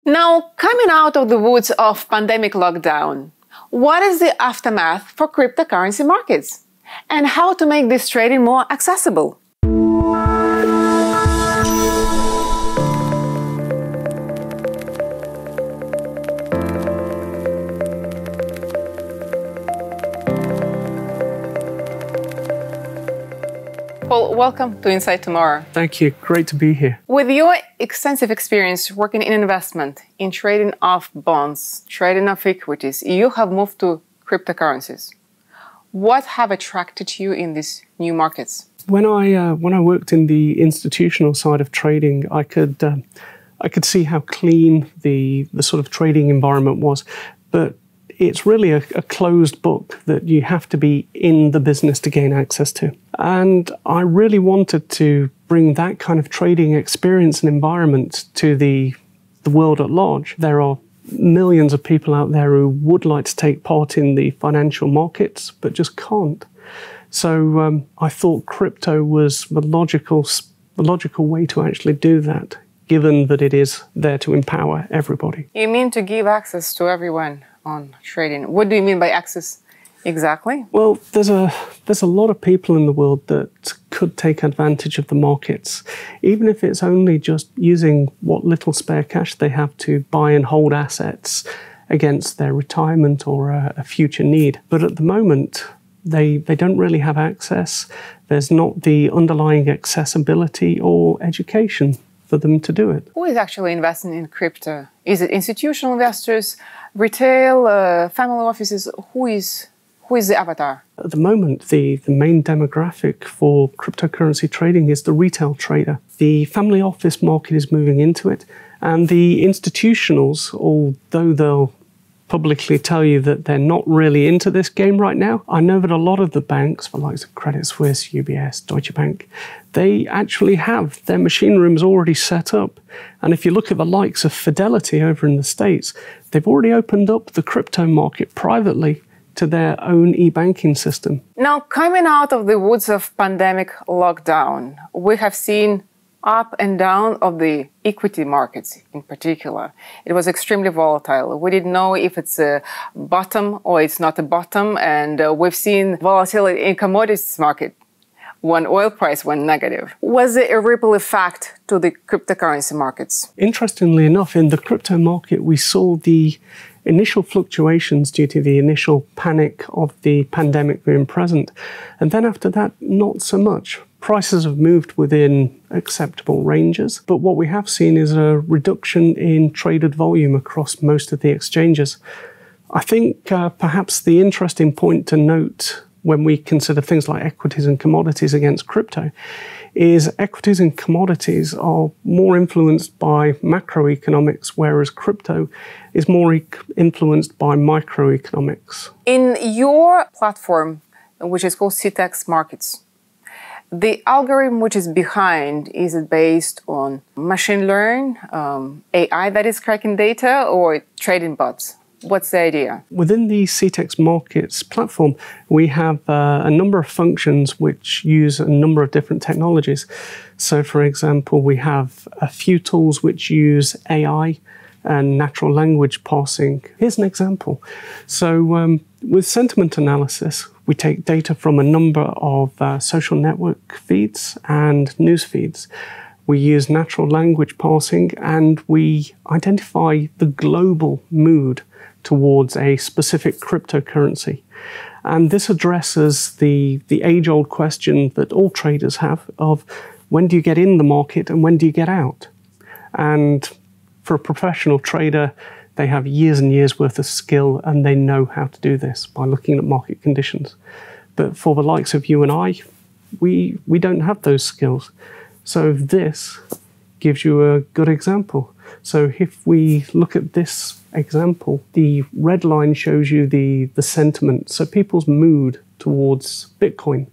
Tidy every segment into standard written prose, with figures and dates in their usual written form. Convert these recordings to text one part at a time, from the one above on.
Now, coming out of the woods of pandemic lockdown, what is the aftermath for cryptocurrency markets? And how to make this trading more accessible? Paul, welcome to Inside Tomorrow. Thank you. Great to be here. With your extensive experience working in investment, in trading of bonds, trading of equities, you have moved to cryptocurrencies. What have attracted you in these new markets? When I worked in the institutional side of trading, I could see how clean the sort of trading environment was, but it's really a closed book that you have to be in the business to gain access to. And I really wanted to bring that kind of trading experience and environment to the world at large. There are millions of people out there who would like to take part in the financial markets, but just can't. So I thought crypto was the logical way to actually do that, given that it is there to empower everybody. You mean to give access to everyone on trading? What do you mean by access exactly? Well, there's a lot of people in the world that could take advantage of the markets, even if it's only just using what little spare cash they have to buy and hold assets against their retirement or a future need. But at the moment, they don't really have access. There's not the underlying accessibility or education for them to do it. Who is actually investing in crypto? Is it institutional investors, retail, family offices? Who is the avatar? At the moment, the main demographic for cryptocurrency trading is the retail trader. The family office market is moving into it, and the institutionals, although they'll publicly tell you that they're not really into this game right now, I know that a lot of the banks, the likes of Credit Suisse, UBS, Deutsche Bank, they actually have their machine rooms already set up. And if you look at the likes of Fidelity over in the States, they've already opened up the crypto market privately to their own e-banking system. Now, coming out of the woods of pandemic lockdown, we have seen up and down of the equity markets in particular. It was extremely volatile. We didn't know if it's a bottom or it's not a bottom, and we've seen volatility in commodities market when oil price went negative. Was there a ripple effect to the cryptocurrency markets? Interestingly enough, in the crypto market, we saw the initial fluctuations due to the initial panic of the pandemic being present. And then after that, not so much. Prices have moved within acceptable ranges, but what we have seen is a reduction in traded volume across most of the exchanges. I think perhaps the interesting point to note when we consider things like equities and commodities against crypto is equities and commodities are more influenced by macroeconomics, whereas crypto is more influenced by microeconomics. In your platform, which is called CTEX Markets, the algorithm which is behind, is it based on machine learning, AI that is cracking data, or trading bots? What's the idea? Within the CTEX Markets platform, we have a number of functions which use a number of different technologies. So, for example, we have a few tools which use AI and natural language parsing. Here's an example. So, with sentiment analysis, we take data from a number of social network feeds and news feeds. We use natural language parsing, and we identify the global mood towards a specific cryptocurrency. And this addresses the age-old question that all traders have of when do you get in the market and when do you get out? And for a professional trader, they have years and years worth of skill, and they know how to do this by looking at market conditions. But for the likes of you and I, we don't have those skills. So this gives you a good example. So if we look at this example, the red line shows you the sentiment, so people's mood towards Bitcoin.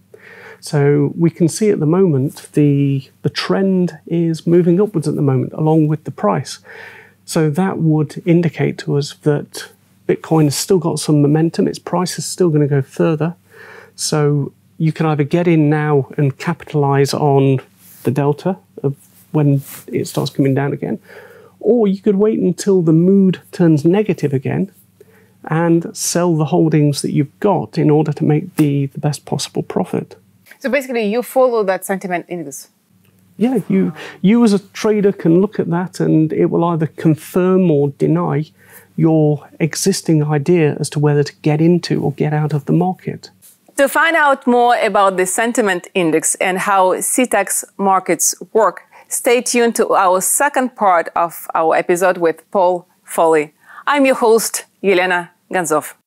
So we can see at the moment the trend is moving upwards at the moment along with the price. So that would indicate to us that Bitcoin has still got some momentum, its price is still going to go further. So you can either get in now and capitalize on the delta of when it starts coming down again, Or you could wait until the mood turns negative again and sell the holdings that you've got in order to make the best possible profit. So basically, you follow that sentiment index. Yeah, you as a trader can look at that and it will either confirm or deny your existing idea as to whether to get into or get out of the market. To find out more about the sentiment index and how CTEX markets work, stay tuned to our second part of our episode with Paul Foley. I'm your host, Yelena Ganzov.